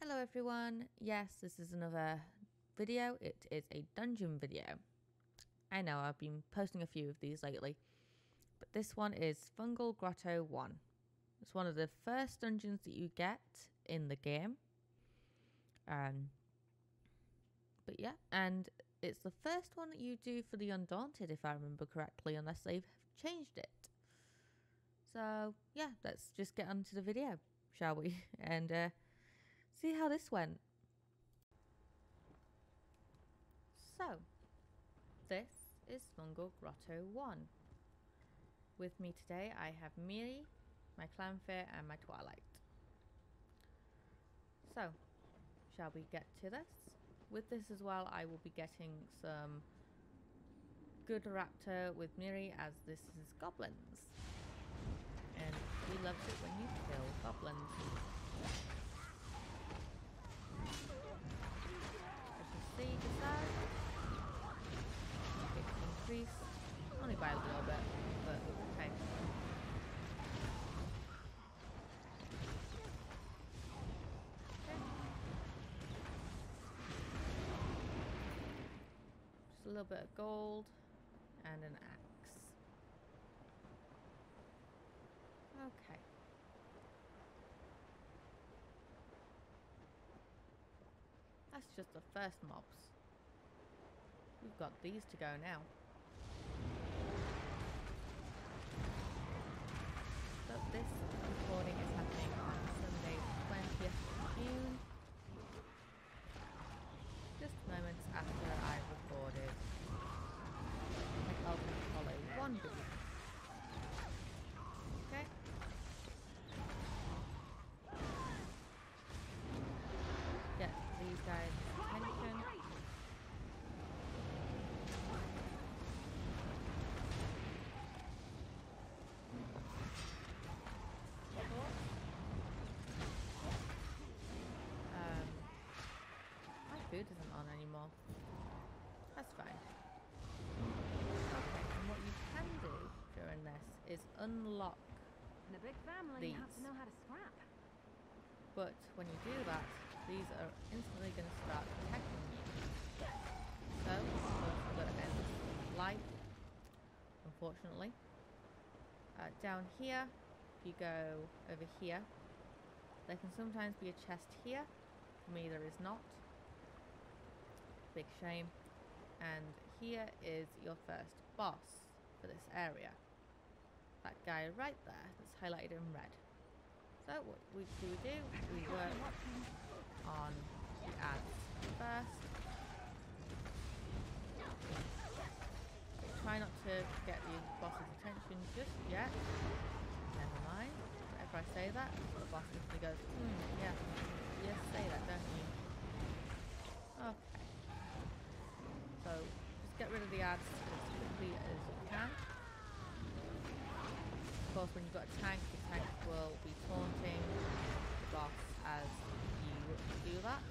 Hello everyone, yes, this is another video. It is a dungeon video. I know I've been posting a few of these lately, but this one is Fungal Grotto 1. It's one of the first dungeons that you get in the game. But yeah, and it's the first one that you do for the Undaunted, if I remember correctly, unless they've changed it. So yeah, let's just get on to the video, shall we? And see how this went. So, this is Fungal Grotto 1. With me today I have Mirri, my Clannfear and my Twilight. So, shall we get to this? With this as well I will be getting some good raptor with Mirri, as this is goblins. And he loves it when you kill goblins. See, Deshaan, it increased only by a little bit, but okay. Just a little bit of gold and an axe. Okay. That's just the first mobs. We've got these to go now. So this recording is happening on Sunday the 20th of June. Just moments after I've recorded my Elven Hollow 1 video. Okay. Get these guys' attention. My food isn't on anymore. That's fine. Okay, and what you can do during this is unlock In a big family, these. you have to know how to scrap. But when you do that, these are instantly going to start attacking you. So, you've got to end life, unfortunately. Down here, if you go over here, there can sometimes be a chest here. For me, there is not. Big shame. And here is your first boss for this area. That guy right there that's highlighted in red. So what we do, we work on the ads first. Try not to get the boss's attention just yet. Never mind. Whenever I say that, the boss simply goes, yeah, you say that, don't you? Okay. So just get rid of the ads as quickly as you can. Of course, when you've got a tank, the tank will be taunting the boss as you do that.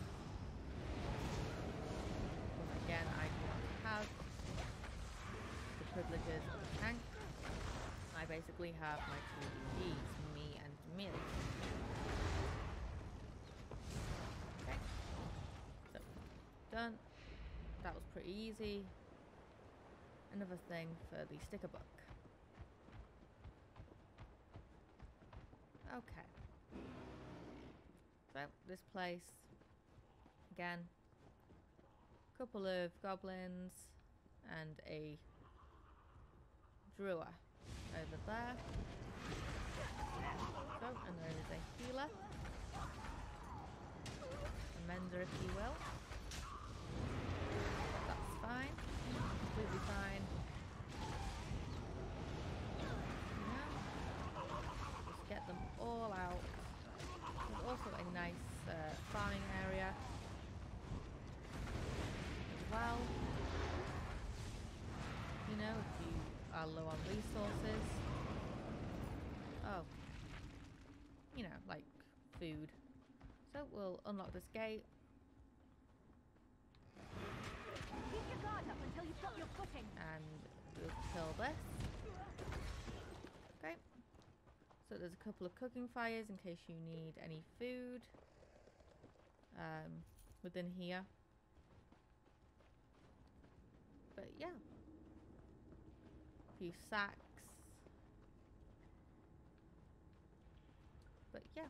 But again, I do not have the privileges of a tank. I basically have my two DPs, me and Mirri. Okay, so done. That was pretty easy. Another thing for the sticker book. Okay. So, this place, again, a couple of goblins and a druid over there. So, and there is a healer, a mender if you will. That's fine, completely fine. Get them all out. There's also a nice farming area as well. You know, if you are low on resources. Oh. You know, like food. So we'll unlock this gate. Keep your guard up until you've got your footing. And we'll kill this. Okay. So there's a couple of cooking fires in case you need any food. within here. But yeah, a few sacks. But yeah.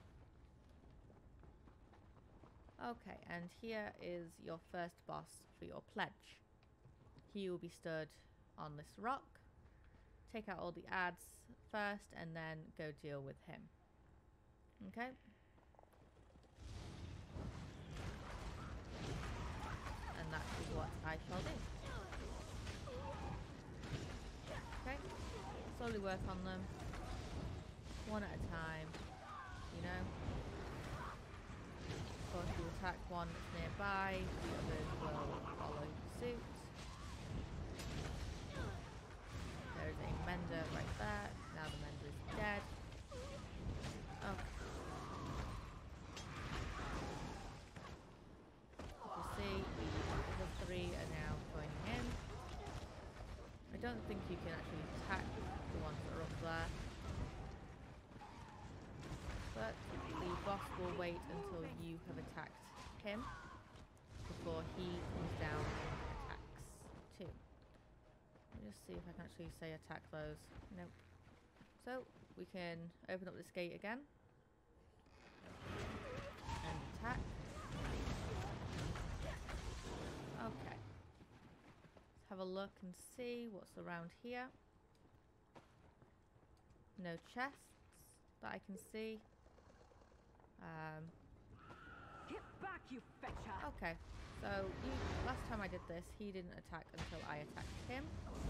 Okay, and here is your first boss for your pledge. He will be stood on this rock. Take out all the ads first and then go deal with him. Okay? And that is what I shall do. Okay? Slowly work on them. One at a time. You know? Of course, you attack one that's nearby, the others will follow suit. There is a mender right there. Now the mender is dead. Okay. You can see the other three are now joining in. I don't think you can actually attack the ones that are up there. But the boss will wait until you have attacked him before he comes down and attacks too. Let me just see if I can actually say attack those. Nope. So we can open up this gate again and attack. Okay. Let's have a look and see what's around here. No chests that I can see. Get back, you fetcher! Okay, so last time I did this, he didn't attack until I attacked him.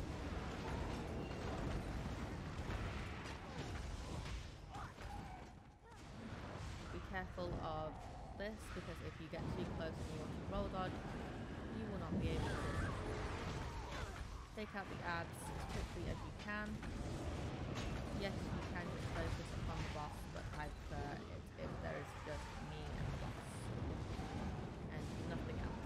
Be careful of this, because if you get too close and you want to roll dodge, you will not be able to take out the ads as quickly as you can. Yes, you can just focus upon the boss, but I prefer it if there is just me and the boss and nothing else.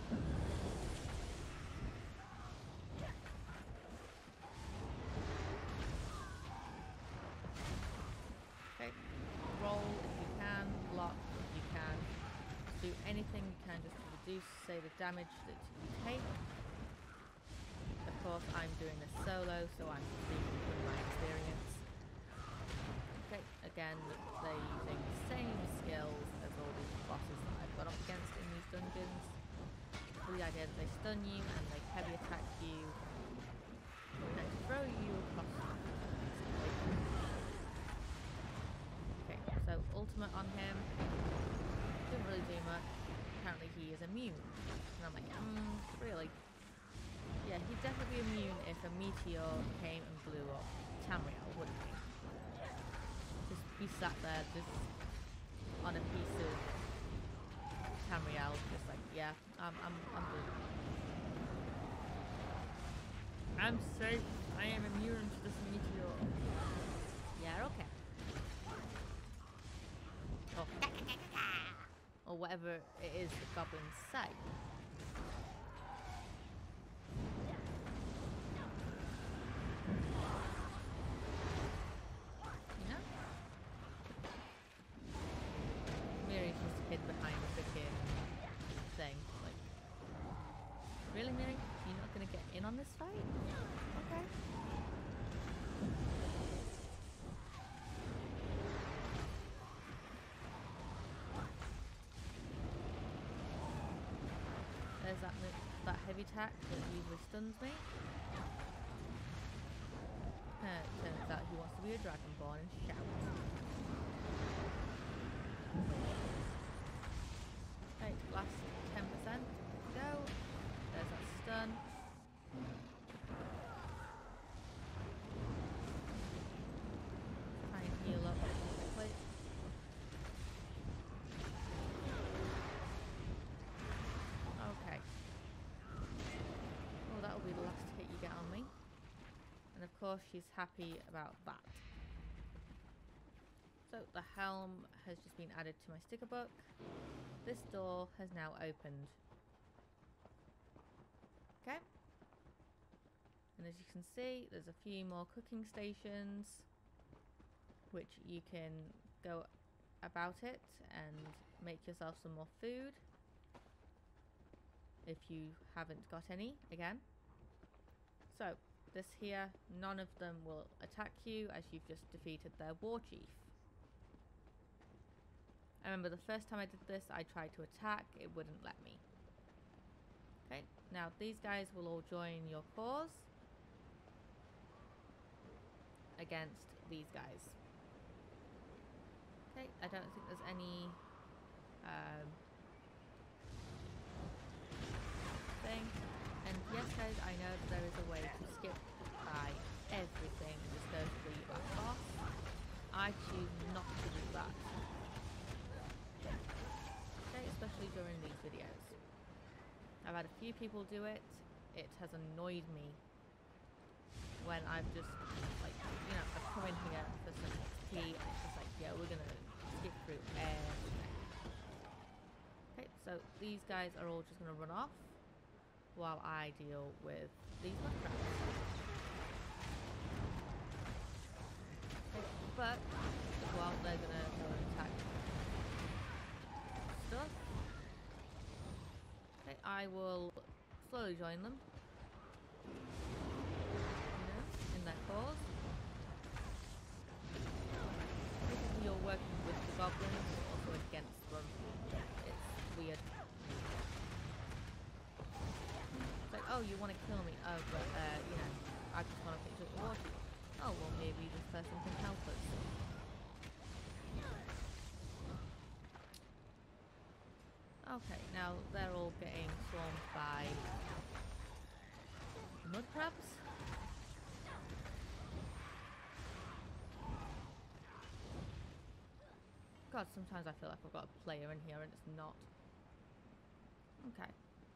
Okay, roll if you can, block if you can, do anything you can just to reduce, say, the damage that you take. Of course, I'm doing this solo, so I'm speaking from my experience. Okay, again, they're using the same skills as all the bosses that I've gone up against in these dungeons. With the idea that they stun you and they heavy attack you and throw you across. Okay, so ultimate on him. Didn't really do much. Apparently he is immune. And I'm like, really? Yeah, he'd definitely be immune if a meteor came and blew up Tamriel, wouldn't he? Just be sat there, just on a piece of Tamriel, just like, yeah, I'm good. I'm safe. I am immune to this meteor. Yeah, okay. Or whatever it is that goblins say. Mirri's just hid behind the freaking thing. Like, really, Mirri? You're not gonna get in on this fight? Okay. There's that heavy attack that usually stuns me. Turns out he wants to be a dragonborn and shout. Right, last 10%. Go. There's that stun. Try and heal up quickly. Okay. Oh, that will be the last hit you get on me. And of course she's happy about that. So the helm has just been added to my sticker book. This door has now opened. Okay. And as you can see, there's a few more cooking stations which you can go about it and make yourself some more food if you haven't got any again. So this here, none of them will attack you as you've just defeated their war chief. I remember the first time I did this, I tried to attack, it wouldn't let me. Okay, now these guys will all join your cause against these guys. Okay, I don't think there's any thing. And yes guys, I know that there is a way to skip by everything and just go to the back boss. I choose not to do that. Okay, especially during these videos. I've had a few people do it. It has annoyed me when I've just, like, you know, I've come in here for some XP and it's just like, yeah, we're gonna skip through everything. Okay, so these guys are all just gonna run off while I deal with these mud crabs. Okay, but as well, they're gonna go and attack stuff. Okay, I will slowly join them. You know, in that cause. Basically, you're working with the goblins, but also against them. It's weird. It's like, oh, you want to kill me? Oh, but you know, I just want to pick up your water. Oh, well, maybe this person can help us. Okay, now they're all getting swarmed by mud crabs. God, sometimes I feel like I've got a player in here and it's not. Okay.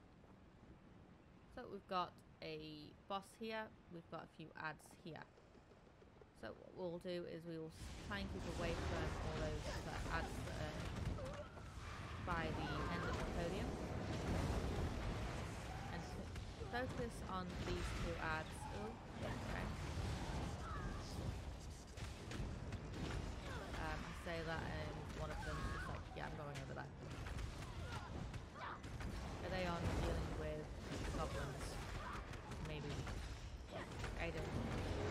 So we've got a boss here, we've got a few ads here. So what we'll do is we will try and keep away from all those ads that are by the end of the podium. And focus on these two ads. Oh, okay. I say that and one of them is just like, yeah, I'm going over there. Are they on dealing with goblins? Maybe. I don't know.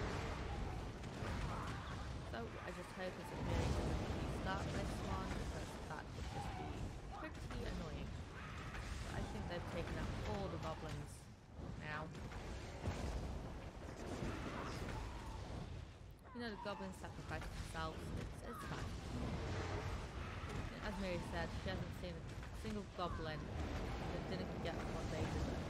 So I just hope it's a really good restart this one, because that would just be pretty annoying. But I think they've taken out all the goblins now. You know, the goblins sacrifice themselves. It's fine. As Mirri said, she hasn't seen a single goblin that didn't get what they deserve.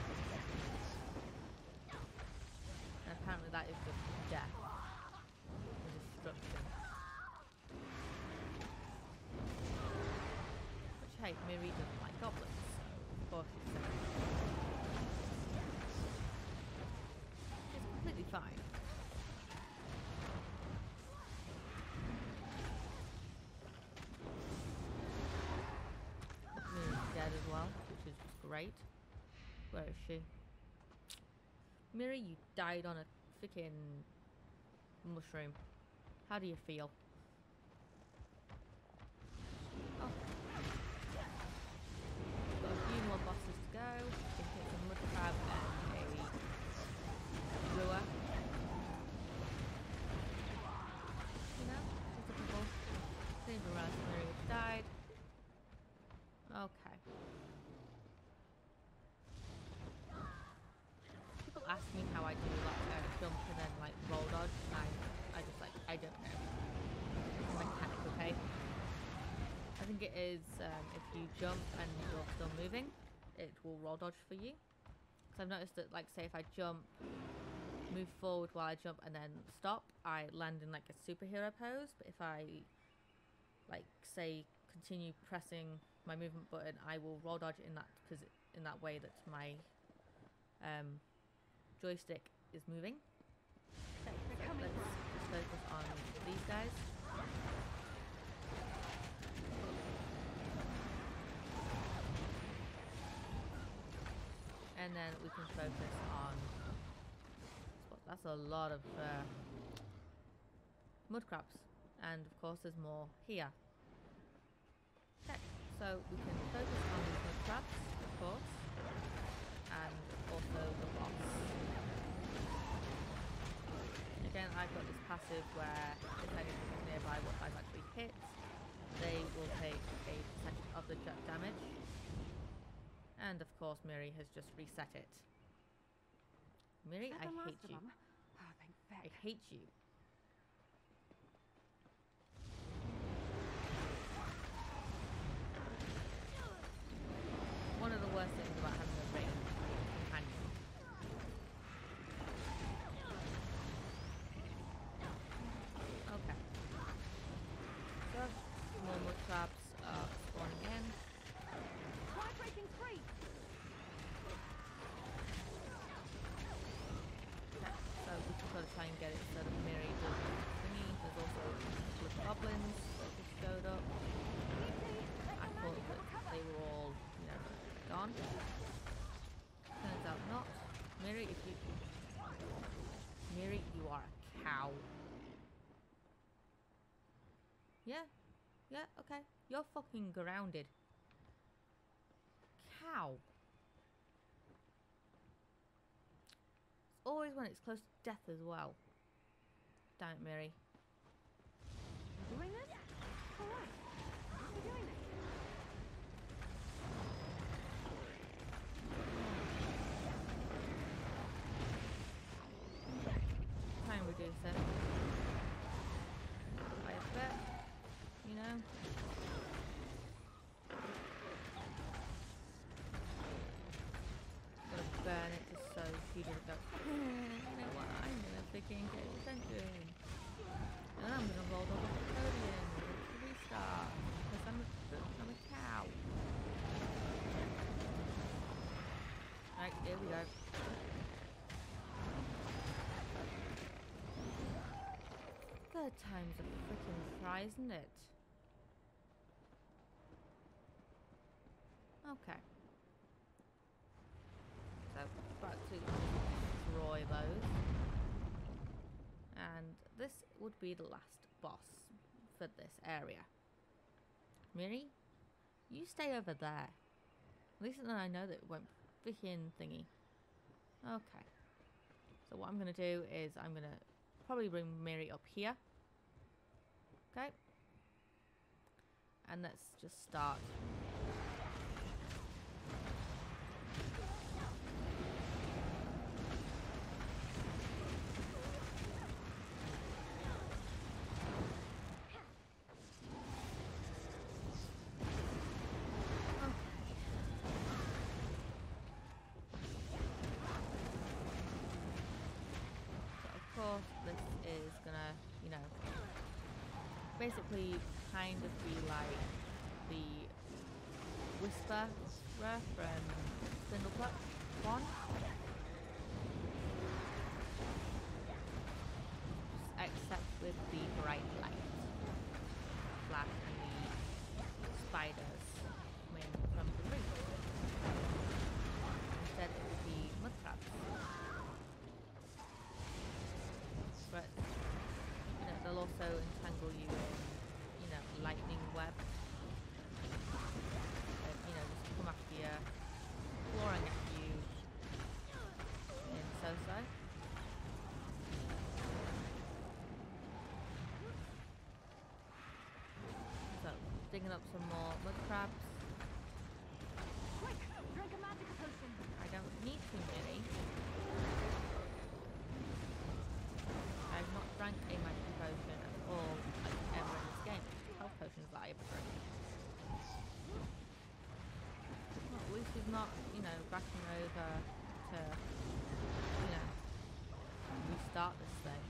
And apparently that is just death. And destruction. Which, hey, Mirri doesn't like goblins, so of course she's said. It's completely fine. As well, which is great. Where is she? Mirri, you died on a freaking mushroom. How do you feel? Oh. Got a few more bosses to go. I think it's a mud crab and a brewer. You know, just a couple. Seems around Mirri has died. Okay. People ask me how I do like jump and then like roll dodge, and I just like, I don't know. It's a mechanic, okay? I think it is if you jump and you're still moving, it will roll dodge for you. So I've noticed that, like, say if I jump, move forward while I jump and then stop, I land in like a superhero pose. But if I, like, say continue pressing my movement button, I will roll dodge in that way that my joystick is moving. Okay, so let's just focus on these guys. And then we can focus on, that's a lot of mud crabs, and of course there's more here. So we can focus on these mud traps, of course, and also the boss. Again, I've got this passive where if anything is nearby what I've actually hit, they will take a percentage of the damage. And of course, Mirri has just reset it. Mirri, I hate you. Oh, thank feck. I hate you. One of the worst things about having a ranged companion. Okay. So, more mud traps are spawning in. Try breaking free. So we just got to try and get it so that Mirri doesn't thingy. There's also a couple of goblins that just showed up. I thought that they were all, you know, gone. Turns out not. Mirri, Mirri, you are a cow. Yeah, okay. You're fucking grounded. Cow. It's always when it's close to death as well. Damn it, Mirri. Doing this? Alright. We're doing this. Try and reduce it. By a bit, you know. Gotta burn it just so he doesn't go, you know what, I'm gonna freaking get his attention. And then I'm gonna roll over the podium to restart. Because I'm a cow. Right, here we go. Third time's a freaking try, isn't it? Okay. So, back to destroy those. And this would be the last boss for this area. Mirri, you stay over there. At least then I know that it won't freaking thingy. Okay. So what I'm going to do is I'm going to probably bring Mirri up here. Okay. And let's just start. This is gonna, you know, basically kind of be like the Whisperer from Spindlepluck 1. Except with the bright light. Flash and the spiders coming from the roof. Instead it would be mud traps. But, you know, they'll also entangle you in, you know, lightning web. And, you know, just come after you, clawing at you in so-so. So, digging up some more mud crabs. Quick! Drink a magic potion. I don't need to, Mirri. I've not drank a magic potion at all, like, ever in this game. Health potions that I ever drank. Well, at least he's not, you know, backing over to, you know, restart this thing.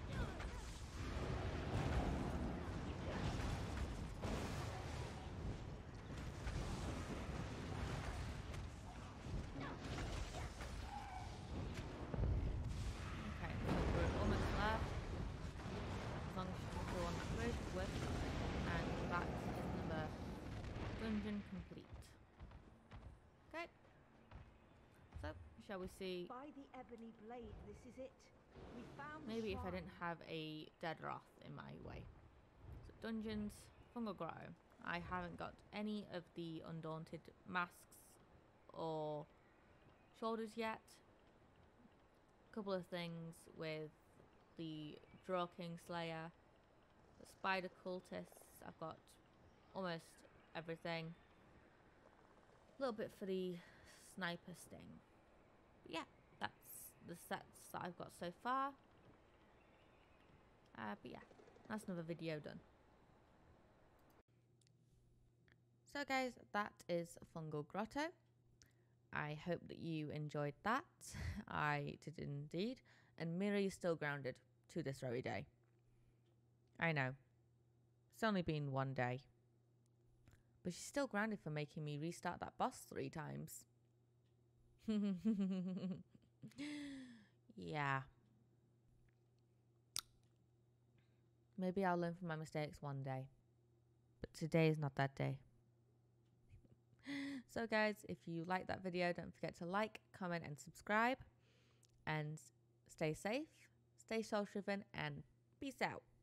Okay, so we're almost there. As long as you can go on that bridge, with, and that is another dungeon complete. Okay. So, shall we see? By the ebony blade, this is it. We found Maybe if I shrine. didn't have a dead wrath in my way. So dungeons, Fungal Grotto. I haven't got any of the Undaunted masks or shoulders yet. A couple of things with the Draw King Slayer, the Spider Cultists. I've got almost everything. A little bit for the Sniper Sting. But yeah, that's the sets that I've got so far. But yeah, that's another video done. So guys, that is Fungal Grotto. I hope that you enjoyed that. I did indeed. And Mirri is still grounded to this very day. I know. It's only been one day. But she's still grounded for making me restart that boss 3 times. Yeah. Maybe I'll learn from my mistakes one day. But today is not that day. So guys, if you like that video, don't forget to like, comment and subscribe. And stay safe, stay soul-shriven, and peace out.